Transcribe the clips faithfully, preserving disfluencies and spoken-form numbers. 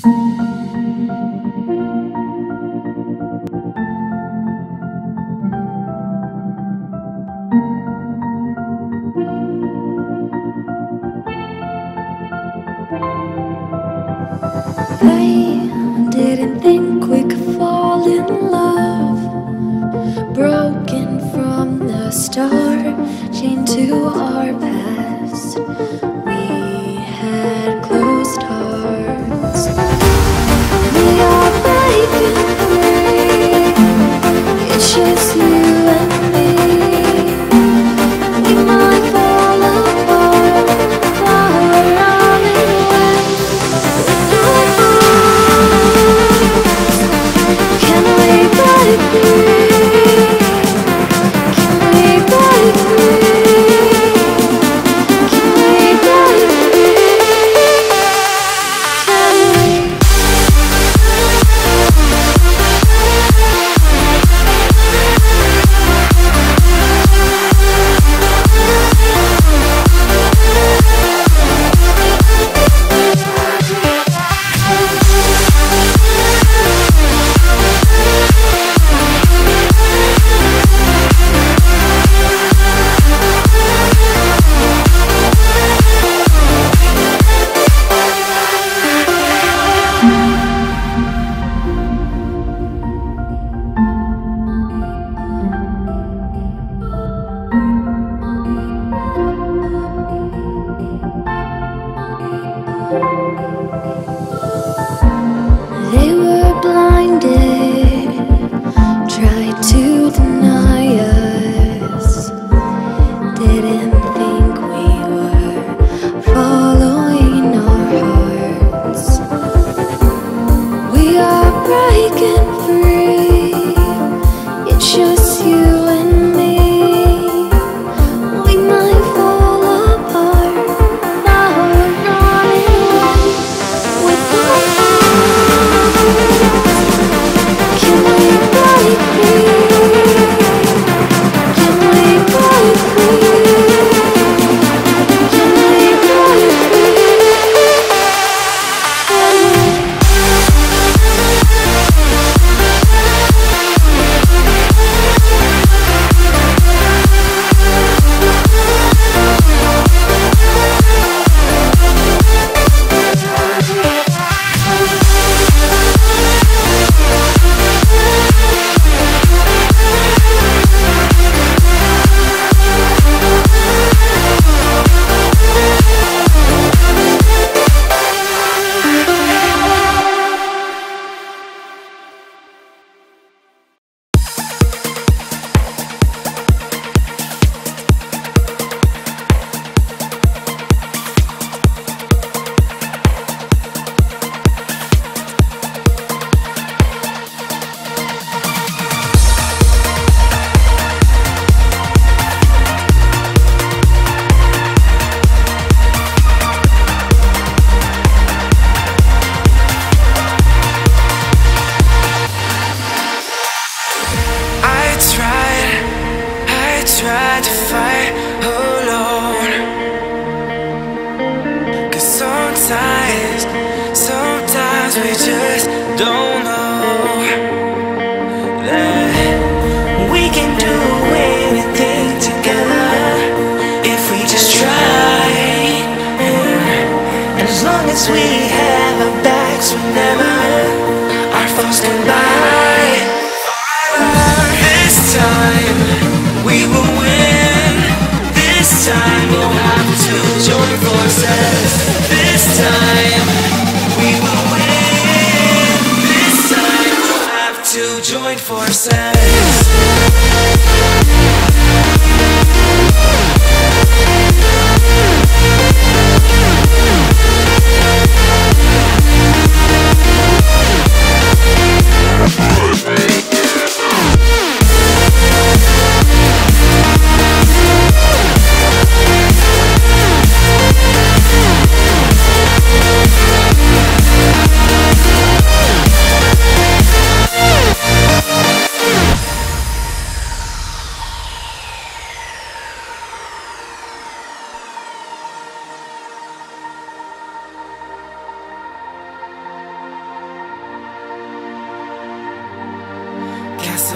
I didn't think we could fall in love, broken from the start, chained to our past. We had closed hearts. We are breaking free. It's just you and me. We might fall apart, flower running away with our hearts. Can we break free? Can we break free? Can we break free? Can we? They were blinded, tried to deny us, didn't think we were following our hearts. We are breaking free, it's just you and me. We might fall apart, now we're running away with our hearts. Can we break free? Can we break free? Can we break free? Can we? Tried to fight alone, 'cause sometimes, sometimes we just don't know that we can do anything together if we just try. And as long as we have our backs whenever our foes collide, this time we will win. This time we'll have to join forces. This time we will win. This time we'll have to join forces. Yeah.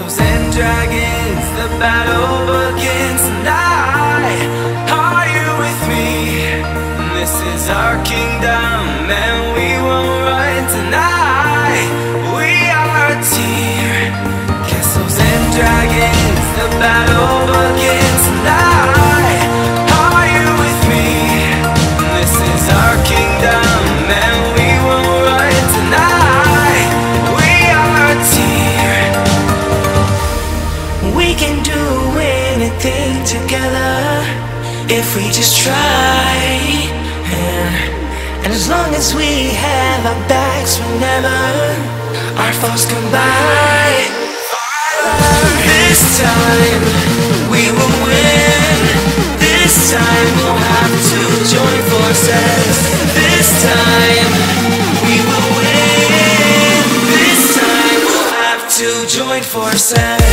Castles and dragons, the battle begins tonight. Are you with me? This is our kingdom and we won't run tonight. We are a team. Castles and dragons, the battle begins tonight. Are you with me? This is our kingdom and we won't run tonight. We are a team. We can do anything together if we just try. And as long as we have our backs, whenever our foes come by, this time we will win. This time we'll have to join forces. This time we will win. This time we'll have to join forces.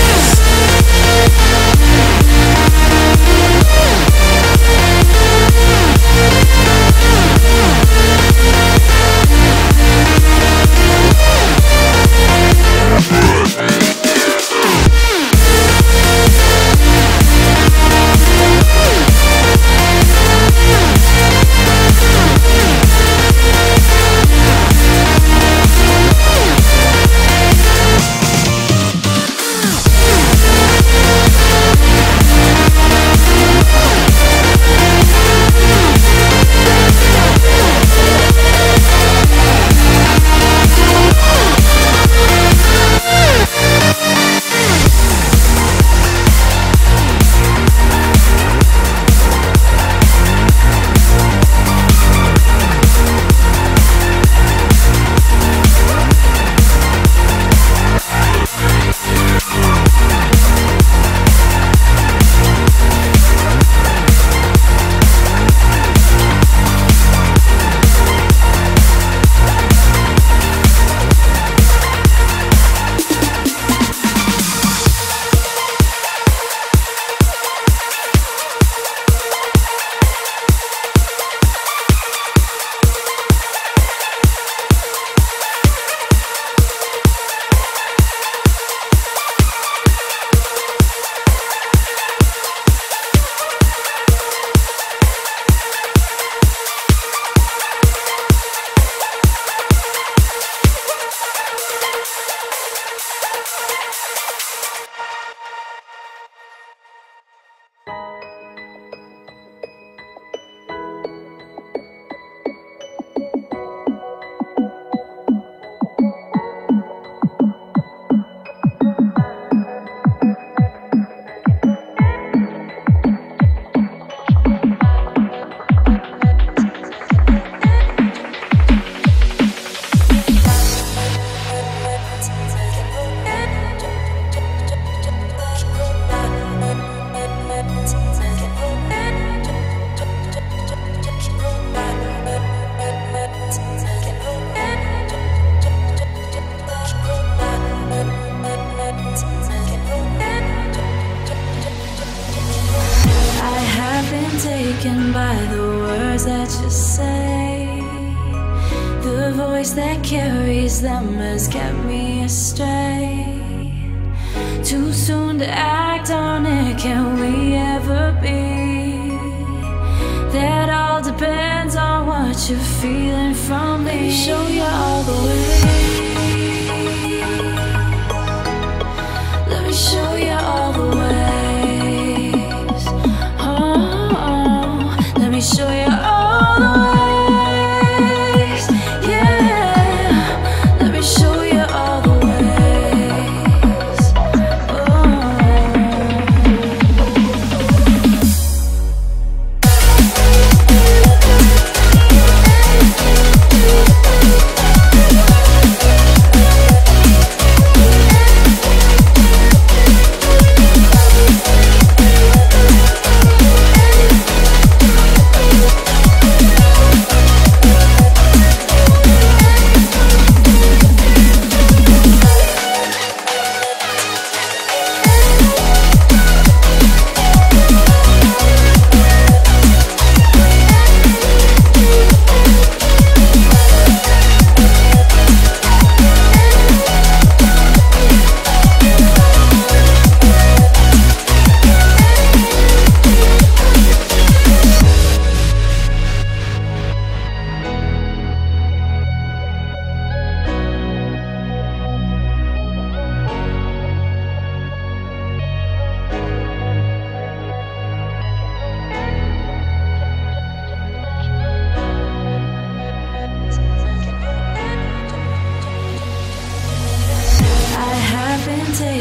Taken by the words that you say, the voice that carries them has kept me astray. Too soon to act on it, can we ever be? That all depends on what you're feeling from me. Let me show you all the way. Let me show you all the way. Let me show you all the ways, yeah. Let me show you all the ways, oh.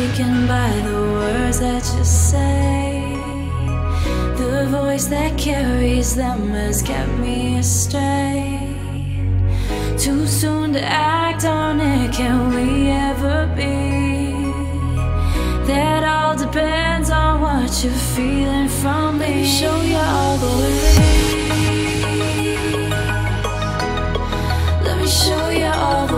taken by the words that you say. The voice that carries them has kept me astray. Too soon to act on it, can we ever be? That all depends on what you're feeling from me. Let me show you all the way. Let me show you all the way.